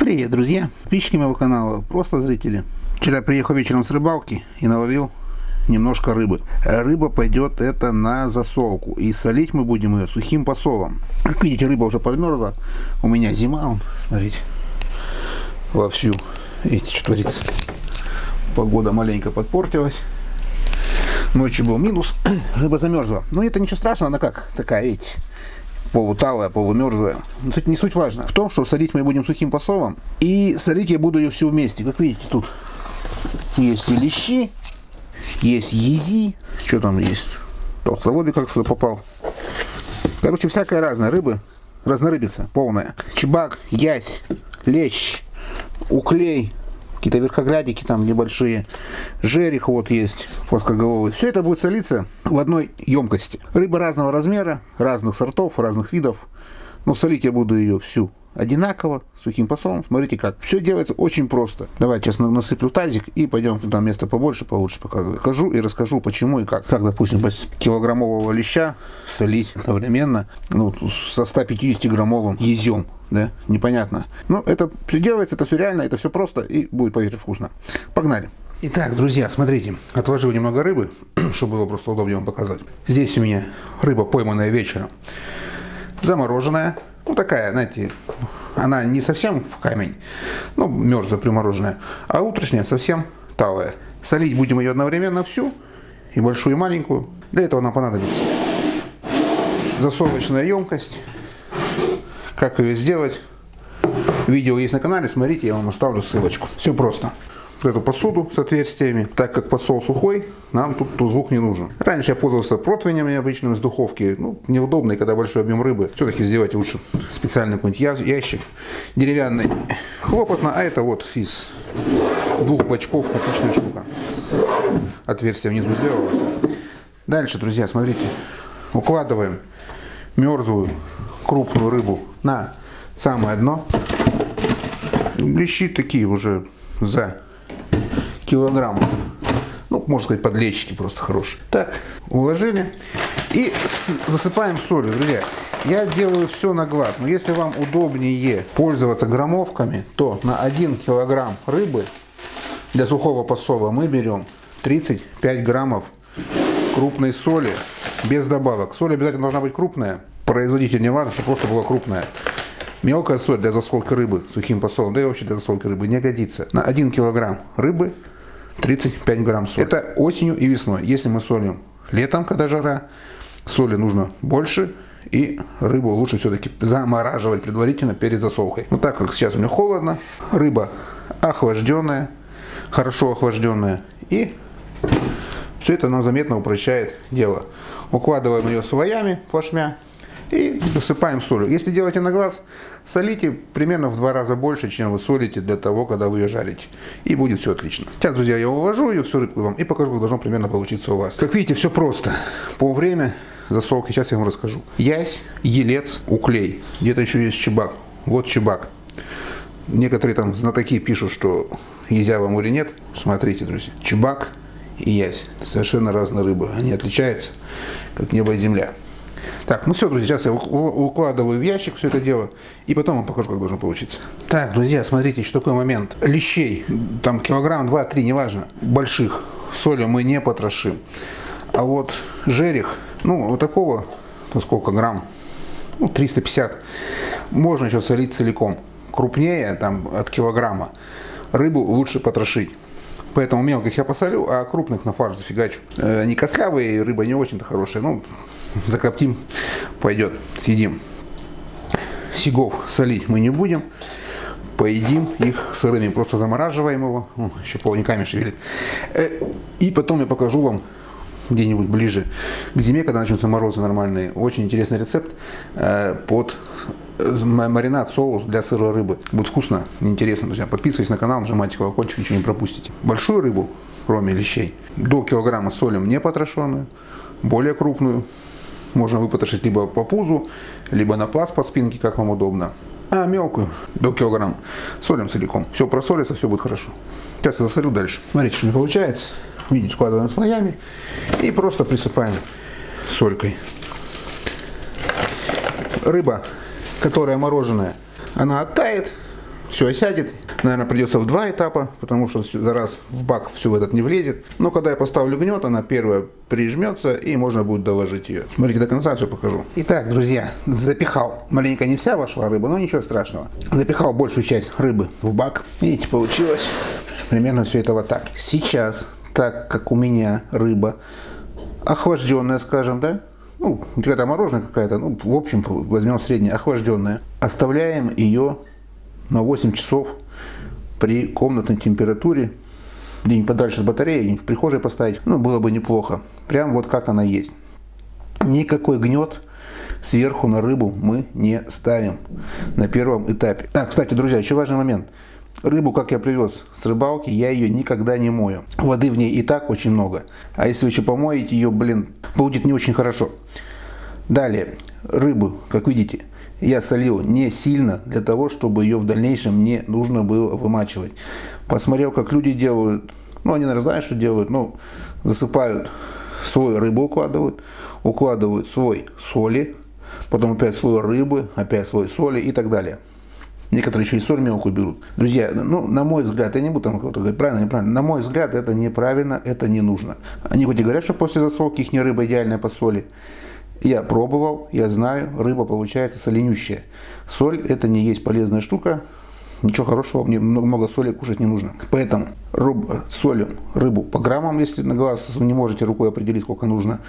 Привет, друзья, подписчики моего канала, просто зрители. Вчера приехал вечером с рыбалки и наловил немножко рыбы. Рыба пойдет это на засолку, и солить мы будем ее сухим посолом. Как видите, рыба уже подмерзла. У меня зима, смотрите, вовсю. Видите, что творится. Погода маленько подпортилась. Ночью был минус, рыба замерзла. Но это ничего страшного, она как такая, видите, полуталая, полумерзлая. Но не суть важно. В том, что солить мы будем сухим посолом. И солить я буду ее все вместе. Как видите, тут есть и лещи, есть ези. Что там есть? Толстолобик как сюда попал. Короче, всякая разная рыба. Разнорыбица полная. Чебак, язь, лещ, уклей. Какие-то верхоглядики там небольшие. Жерех вот есть, плоскоголовый. Все это будет солиться в одной емкости. Рыба разного размера, разных сортов, разных видов. Но солить я буду ее всю одинаково, сухим посолом. Смотрите как. Все делается очень просто. Давайте сейчас насыплю тазик и пойдем туда место побольше, получше покажу и расскажу, почему и как. Как, допустим, килограммового леща солить одновременно со 150-граммовым езем. Да, непонятно. Но это все делается, это все реально, это все просто и будет, поверьте, вкусно. Погнали. Итак, друзья, смотрите, отложил немного рыбы, чтобы было просто удобнее вам показать. Здесь у меня рыба, пойманная вечером, замороженная. Ну, такая, знаете, она не совсем в камень, но мерзлая, примороженная, а утренняя совсем талая. Солить будем ее одновременно всю, и большую, и маленькую. Для этого нам понадобится засолочная емкость. Как ее сделать? Видео есть на канале, смотрите, я вам оставлю ссылочку. Все просто. Вот эту посуду с отверстиями, так как посол сухой, нам тут звук не нужен. Раньше я пользовался противнями обычными из духовки. Ну, неудобно, и когда большой объем рыбы. Все-таки сделайте лучше специальный какой-нибудь ящик деревянный. Хлопотно, а это вот из 2 бачков отличная штука. Отверстие внизу сделалось. Дальше, друзья, смотрите. Укладываем мерзлую крупную рыбу на самое дно. Лещи такие уже за килограмм. Ну, можно сказать, подлещики просто хорошие. Так, уложили. И засыпаем солью, друзья. Я делаю все на глаз. Но если вам удобнее пользоваться граммовками, то на 1 килограмм рыбы для сухого посола мы берем 35 граммов крупной соли без добавок. Соль обязательно должна быть крупная. Производитель не важно, чтобы просто была крупная. Мелкая соль для засолки рыбы сухим посолом, да и вообще для засолки рыбы не годится. На 1 килограмм рыбы 35 грамм соли. Это осенью и весной. Если мы солим летом, когда жара, соли нужно больше. И рыбу лучше все-таки замораживать предварительно перед засолкой. Но так как сейчас у меня холодно, рыба охлажденная, хорошо охлажденная. И все это нам заметно упрощает дело. Укладываем ее слоями плашмя. И посыпаем солью. Если делаете на глаз, солите примерно в 2 раза больше, чем вы солите для того, когда вы ее жарите. И будет все отлично. Сейчас, друзья, я уложу ее, всю рыбку вам, и покажу, как должно примерно получиться у вас. Как видите, все просто. По время засолки, сейчас я вам расскажу. Ясь, елец, уклей. Где-то еще есть чебак. Вот чебак. Некоторые там знатоки пишут, что езя в море нет. Смотрите, друзья. Чебак и ясь. Совершенно разные рыбы. Они отличаются, как небо и земля. Так, ну все, друзья, сейчас я укладываю в ящик все это дело, и потом вам покажу, как должно получиться. Так, друзья, смотрите, еще такой момент. Лещей, там килограмм, 2-3, неважно, больших, солью мы не потрошим. А вот жерех, ну, вот такого, ну, сколько грамм, ну, 350, можно еще солить целиком. Крупнее, там, от килограмма, рыбу лучше потрошить. Поэтому мелких я посолю, а крупных на фарш зафигачу. Они костлявые, рыба не очень-то хорошая, ну, закоптим, пойдет, съедим. Сигов солить мы не будем, поедим их сырыми, просто замораживаем его, еще плавниками шевелит. И потом я покажу вам где-нибудь ближе к зиме, когда начнутся морозы нормальные, очень интересный рецепт под маринад, соус для сырой рыбы. Будет вкусно, интересно, друзья. Подписывайтесь на канал, нажимайте колокольчик, ничего не пропустите. Большую рыбу, кроме лещей, до килограмма солим не потрошенную, более крупную можно выпотрошить либо по пузу, либо на пласт по спинке, как вам удобно. А мелкую до килограмма солим целиком. Все просолится, все будет хорошо. Сейчас я засолю дальше. Смотрите, что не получается. Видите, складываем слоями и просто присыпаем солькой. Рыба, которая мороженая, она оттает, все осядет. Наверное, придется в 2 этапа, потому что за раз в бак все в этот не влезет. Но когда я поставлю гнет, она первая прижмется и можно будет доложить ее. Смотрите, до конца все покажу. Итак, друзья, запихал. Маленько не вся вошла рыба, но ничего страшного. Запихал большую часть рыбы в бак. Видите, получилось примерно все это вот так. Сейчас, так как у меня рыба охлажденная, скажем, да? Ну, какая-то мороженое какая-то, ну, в общем, возьмем среднее, охлажденное. Оставляем ее на 8 часов при комнатной температуре, где-нибудь подальше от батареи, где-нибудь в прихожей поставить, ну, было бы неплохо. Прям вот как она есть. Никакой гнет сверху на рыбу мы не ставим на первом этапе. Так, кстати, друзья, еще важный момент. Рыбу, как я привез с рыбалки, я ее никогда не мою. Воды в ней и так очень много. А если вы еще помоете ее, блин, будет не очень хорошо. Далее, рыбу, как видите, я солил не сильно, для того, чтобы ее в дальнейшем не нужно было вымачивать. Посмотрел, как люди делают, ну, они, наверное, знают, что делают, ну, засыпают слой рыбы, укладывают слой соли, потом опять слой рыбы, опять слой соли и так далее. Некоторые еще и соль мелкую берут. Друзья, ну, на мой взгляд, я не буду там кто-то говорить, правильно, неправильно. На мой взгляд, это неправильно, это не нужно. Они хоть и говорят, что после засолки их рыба идеальная по соли. Я пробовал, я знаю, рыба получается соленющая. Соль – это не есть полезная штука. Ничего хорошего, мне много соли кушать не нужно. Поэтому солим рыбу по граммам, если на глаз вы не можете рукой определить, сколько нужно.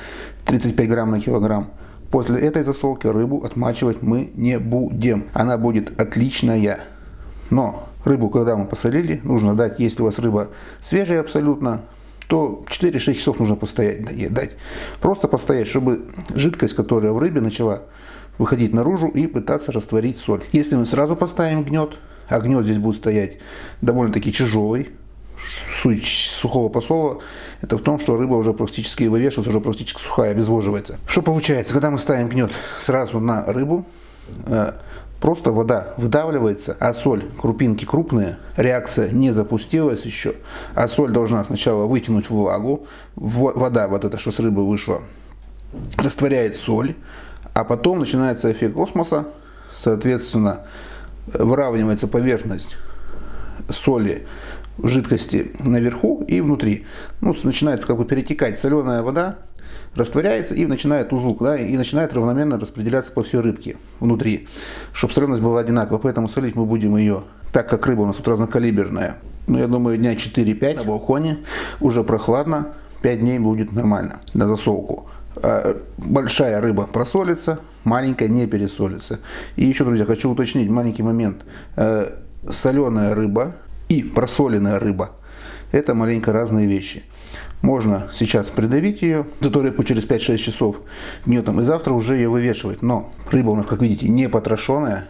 35 грамм на килограмм. После этой засолки рыбу отмачивать мы не будем. Она будет отличная. Но рыбу, когда мы посолили, нужно дать, если у вас рыба свежая абсолютно, то 4-6 часов нужно постоять, дать. Просто постоять, чтобы жидкость, которая в рыбе, начала выходить наружу и пытаться растворить соль. Если мы сразу поставим гнет, а гнет здесь будет стоять довольно-таки тяжелый, суть сухого посола, это в том, что рыба уже практически вывешивается, уже практически сухая, обезвоживается. Что получается, когда мы ставим гнет сразу на рыбу, просто вода выдавливается, а соль, крупинки крупные, реакция не запустилась еще, а соль должна сначала вытянуть влагу, вода вот эта, что с рыбы вышла, растворяет соль, а потом начинается эффект осмоса, соответственно, выравнивается поверхность соли в жидкости наверху и внутри. Ну, начинает как бы перетекать соленая вода, растворяется и начинает узлук, да, и начинает равномерно распределяться по всей рыбке внутри, чтобы соленость была одинаковая. Поэтому солить мы будем ее, так как рыба у нас тут разнокалиберная, ну, я думаю, дня 4-5 на балконе, уже прохладно, 5 дней будет нормально на засолку. Большая рыба просолится, маленькая не пересолится. И еще, друзья, хочу уточнить маленький момент. Соленая рыба и просоленная рыба – это маленько разные вещи. Можно сейчас придавить ее, эту рыбу через 5-6 часов гнетом, и завтра уже ее вывешивать. Но рыба у нас, как видите, не потрошенная.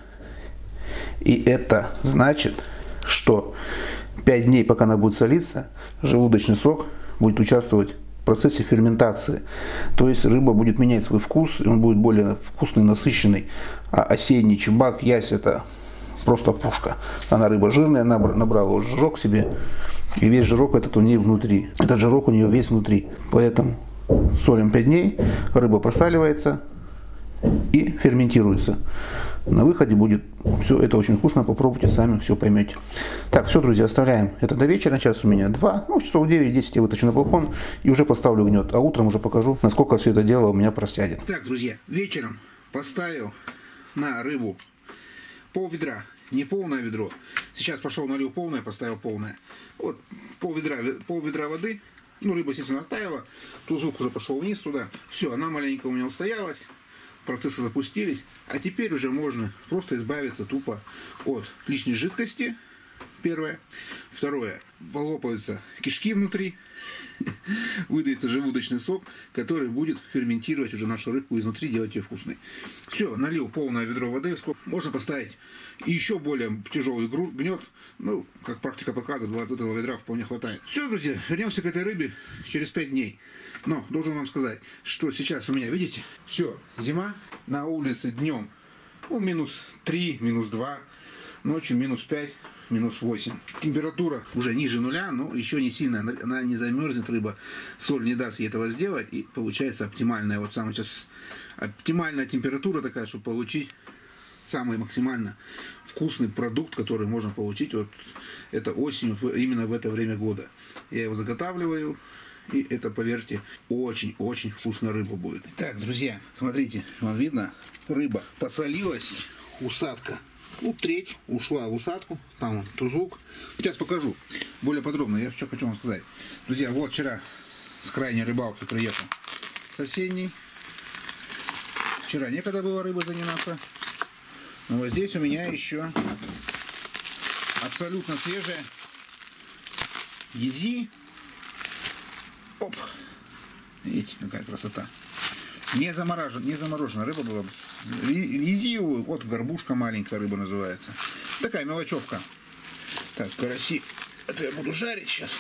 И это значит, что 5 дней, пока она будет солиться, желудочный сок будет участвовать в процессе ферментации. То есть рыба будет менять свой вкус, и он будет более вкусный, насыщенный. А осенний чебак, ясь – это просто пушка. Она рыба жирная, набрала уже жирок себе, и весь жирок этот у нее внутри. Этот жирок у нее весь внутри. Поэтому солим 5 дней, рыба просаливается и ферментируется. На выходе будет все это очень вкусно, попробуйте сами, все поймете. Так, все, друзья, оставляем это до вечера. Сейчас у меня 2, ну, часов 9-10 я вытащу на балкон и уже поставлю гнет. А утром уже покажу, насколько все это дело у меня просядет. Так, друзья, вечером поставил на рыбу пол-ведра, не полное ведро. Сейчас пошел, налил полное, поставил полное. Вот пол-ведра воды. Ну, рыба, естественно, оттаяла. Тузук уже пошел вниз туда. Все, она маленько у меня устоялась. Процессы запустились. А теперь уже можно просто избавиться тупо от лишней жидкости. Первое. Второе. Полопаются кишки внутри. Выдается желудочный сок, который будет ферментировать уже нашу рыбку изнутри, делать ее вкусной. Все, налил полное ведро воды. Можно поставить еще более тяжелый гнет. Ну, как практика показывает, 20 этого ведра вполне хватает. Все, друзья, вернемся к этой рыбе через 5 дней. Но должен вам сказать, что сейчас у меня, видите, все, зима, на улице днем, ну, минус 3, минус 2, ночью минус 5. Минус 8. Температура уже ниже нуля, но еще не сильно, она не замерзнет, рыба, соль не даст ей этого сделать, и получается оптимальная, вот самая сейчас оптимальная температура такая, чтобы получить самый максимально вкусный продукт, который можно получить вот это осенью, именно в это время года. Я его заготавливаю, и это, поверьте, очень-очень вкусная рыба будет. Так, друзья, смотрите, вам видно, рыба посолилась, усадка. Ну, треть ушла в усадку, там он тузлук. Сейчас покажу более подробно. Я что хочу вам сказать. Друзья, вот вчера с крайней рыбалки приехал с осенней. Вчера некогда было рыбой заниматься. Но вот здесь у меня еще абсолютно свежая ези. Оп! Видите, какая красота. Не замороженная рыба была. Езию, вот горбушка маленькая рыба называется. Такая мелочевка. Так, караси. Это я буду жарить сейчас.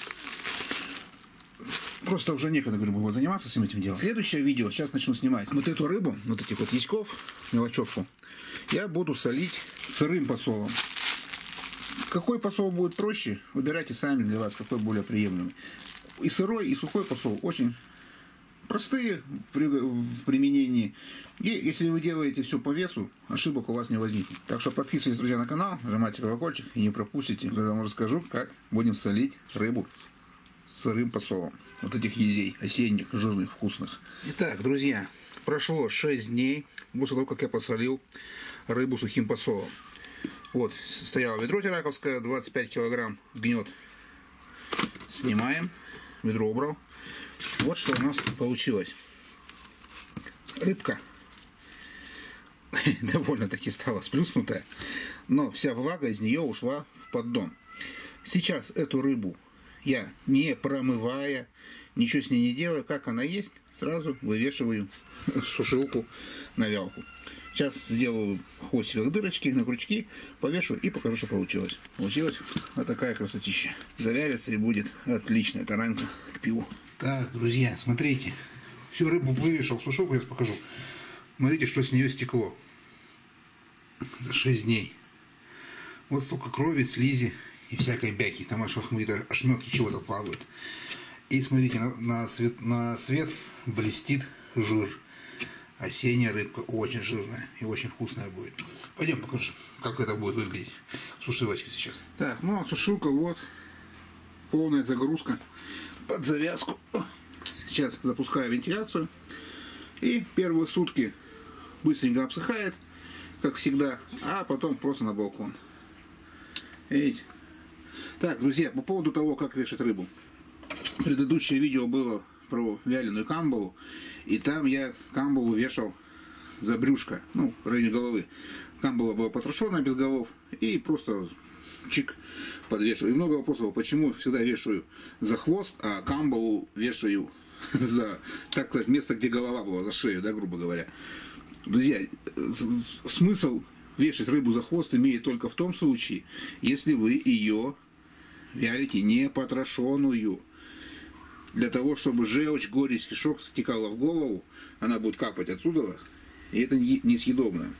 Просто уже некогда, говорю, было заниматься всем этим делом. Следующее видео, сейчас начну снимать. Вот эту рыбу, вот этих вот яськов, мелочевку, я буду солить сырым посолом. Какой посол будет проще, выбирайте сами для вас, какой более приемлемый. И сырой, и сухой посол очень простые в применении. И если вы делаете все по весу, ошибок у вас не возникнет. Так что подписывайтесь, друзья, на канал, нажимайте колокольчик и не пропустите, когда я вам расскажу, как будем солить рыбу с сырым посолом. Вот этих езей, осенних, жирных, вкусных. Итак, друзья, прошло 6 дней после того, как я посолил рыбу сухим посолом. Вот, стояло ведро тираковское, 25 килограмм гнет. Снимаем, ведро убрал. Вот что у нас получилось. Рыбка довольно-таки стала сплюснутая, но вся влага из нее ушла в поддон. Сейчас эту рыбу я, не промывая, ничего с ней не делая, как она есть, сразу вывешиваю в сушилку на вялку. Сейчас сделаю в хвостиках дырочки на крючки, повешу и покажу, что получилось. Получилась вот такая красотища. Заварится и будет отличная таранька к пиву. Так, друзья, смотрите. Всю рыбу вывешал в сушилку, я покажу. Смотрите, что с нее стекло. За 6 дней. Вот столько крови, слизи и всякой бяки. Там аж ошметки чего-то плавают. И смотрите, на свет блестит жир. Осенняя рыбка очень жирная и очень вкусная будет. Пойдем покажу, как это будет выглядеть в сушилочке сейчас. Так, ну а сушилка вот. Полная загрузка под завязку. Сейчас запускаю вентиляцию. И первые сутки быстренько обсыхает, как всегда. А потом просто на балкон. Видите? Так, друзья, по поводу того, как вешать рыбу. Предыдущее видео было про вяленую камбалу, и там я камбалу вешал за брюшко, ну, в районе головы. Камбала была потрошенная без голов, и просто чик подвешиваю. И много вопросов, почему всегда вешаю за хвост, а камбалу вешаю за, так сказать, место, где голова была, за шею, да, грубо говоря. Друзья, смысл вешать рыбу за хвост имеет только в том случае, если вы ее вялите не потрошенную. Для того, чтобы желчь, горечь, кишок стекала в голову, она будет капать отсюда, и это несъедобно.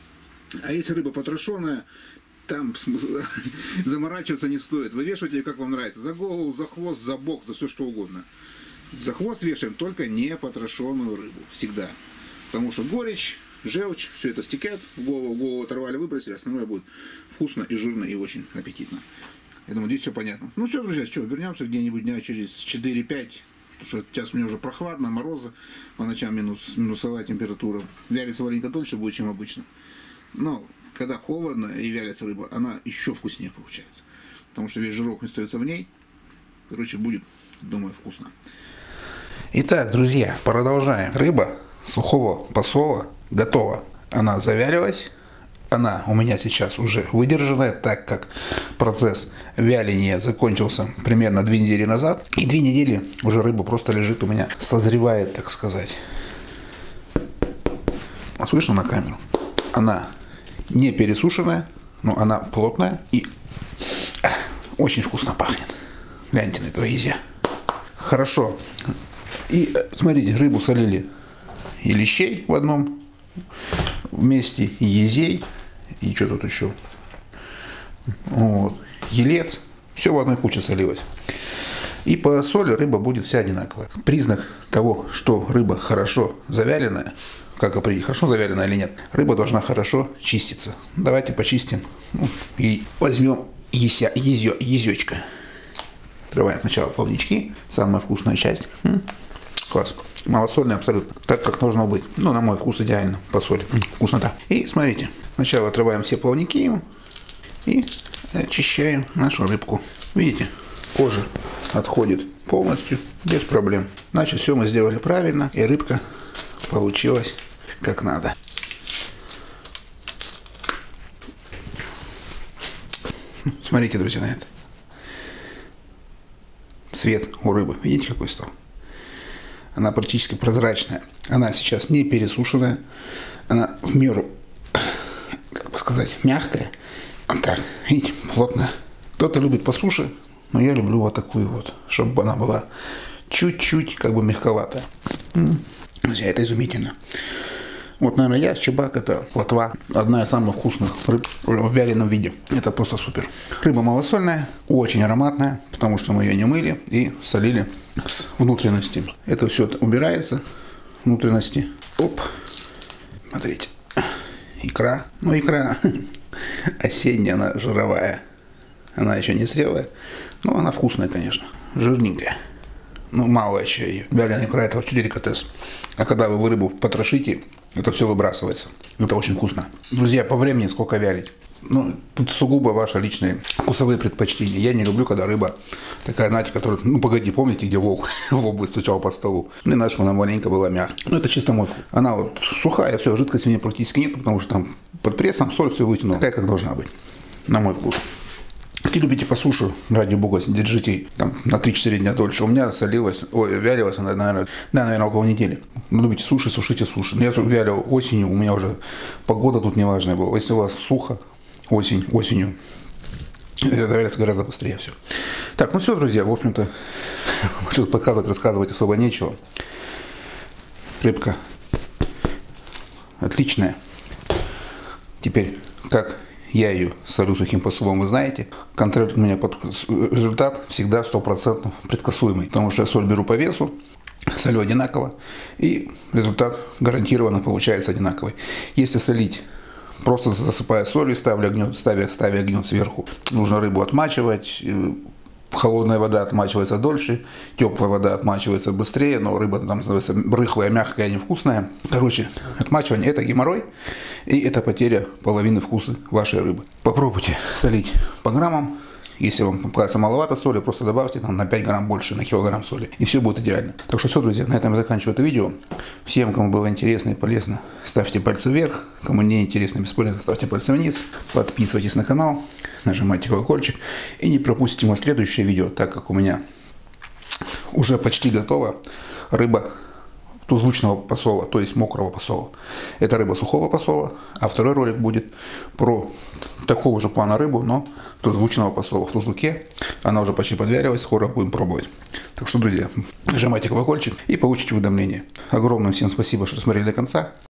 А если рыба потрошенная, там заморачиваться не стоит. Вывешивайте ее, как вам нравится. За голову, за хвост, за бок, за все что угодно. За хвост вешаем только не потрошенную рыбу. Всегда. Потому что горечь, желчь, все это стекает в голову оторвали, выбросили, остальное будет вкусно и жирно и очень аппетитно. Я думаю, здесь все понятно. Ну все, друзья, что, вернемся где-нибудь дня через 4-5. Потому что сейчас мне уже прохладно, морозы, по ночам минусовая температура. Вялится маленько дольше будет, чем обычно. Но когда холодно и вялится рыба, она еще вкуснее получается. Потому что весь жирок остается в ней. Короче, будет, думаю, вкусно. Итак, друзья, продолжаем. Рыба сухого посола готова. Она завялилась. Она у меня сейчас уже выдержанная, так как процесс вяления закончился примерно 2 недели назад. И 2 недели уже рыба просто лежит у меня, созревает, так сказать. Слышно на камеру? Она не пересушенная, но она плотная и очень вкусно пахнет. Гляньте на это езя. Хорошо. И смотрите, рыбу солили и лещей в одном вместе, и езей. И что тут еще? Вот. Елец. Все в одной куче солилось. И по соли рыба будет вся одинаковая. Признак того, что рыба хорошо завяленная, как определить, хорошо заварена или нет? Рыба должна хорошо чиститься. Давайте почистим. И возьмем язечко. Отрываем сначала плавнички. Самая вкусная часть. Класс. Малосольный абсолютно. Так, как должно быть. Ну, на мой вкус идеально по соли. Вкуснота. И смотрите. Сначала отрываем все плавники и очищаем нашу рыбку. Видите? Кожа отходит полностью, без проблем. Значит, все мы сделали правильно, и рыбка получилась как надо. Смотрите, друзья, на это. Цвет у рыбы. Видите, какой стал? Она практически прозрачная. Она сейчас не пересушенная. Она в меру, как бы сказать, мягкая. Вот так, видите, плотная. Кто-то любит по суше, но я люблю вот такую вот, чтобы она была чуть-чуть как бы мягковатая. Друзья, это изумительно. Вот, наверное, ясь, чебак, это плотва. Одна из самых вкусных рыб в вяленом виде. Это просто супер. Рыба малосольная, очень ароматная, потому что мы ее не мыли и солили с внутренности. Это все убирается, внутренности. Оп, смотрите, икра. Ну, икра осенняя, она жировая. Она еще не зрелая, но она вкусная, конечно, жирненькая. Ну, мало еще ее. Вяленая икра – это вообще деликатес. А когда вы рыбу потрошите, это все выбрасывается. Это очень вкусно. Друзья, по времени сколько вялить? Ну, тут сугубо ваши личные вкусовые предпочтения. Я не люблю, когда рыба такая, знаете, которая, ну, погоди, помните, где волк в область стучал по столу? Мне наша она маленько была мягкая. Ну, это чисто мой вкус. Она вот сухая, все, жидкости в ней практически нет, потому что там под прессом соль все вытянула. Такая, как должна быть, на мой вкус. Если любите по суше, ради бога, держите там на 3-4 дня дольше. У меня солилась, вялилась она, наверное, около недели. Вы любите суши, сушите суши. Но я вялил осенью, у меня уже погода тут неважная была. Если у вас сухо, осенью, это вялится гораздо быстрее все. Так, ну все, друзья, в общем-то, что-то показывать, рассказывать особо нечего. Рыбка отличная. Теперь, как я ее солю сухим посолом, вы знаете. Контроль у меня под результат всегда 100% предсказуемый. Потому что я соль беру по весу, солю одинаково, и результат гарантированно получается одинаковый. Если солить, просто засыпая солью, ставя огнем сверху, нужно рыбу отмачивать. Холодная вода отмачивается дольше, теплая вода отмачивается быстрее, но рыба там становится рыхлая, мягкая, невкусная. Короче, отмачивание – это геморрой, и это потеря половины вкуса вашей рыбы. Попробуйте солить по граммам. Если вам кажется маловато соли, просто добавьте там на 5 грамм больше, на килограмм соли, и все будет идеально. Так что все, друзья, на этом я заканчиваю это видео. Всем, кому было интересно и полезно, ставьте пальцы вверх. Кому не интересно и бесполезно, ставьте пальцы вниз. Подписывайтесь на канал, нажимайте колокольчик и не пропустите мое следующее видео, так как у меня уже почти готова рыба тузлучного посола, то есть мокрого посола. Это рыба сухого посола, а второй ролик будет про такого же плана рыбу, но тузлучного посола в Тузлуке. Она уже почти подвярилась, скоро будем пробовать. Так что, друзья, нажимайте колокольчик и получите уведомления. Огромное всем спасибо, что смотрели до конца.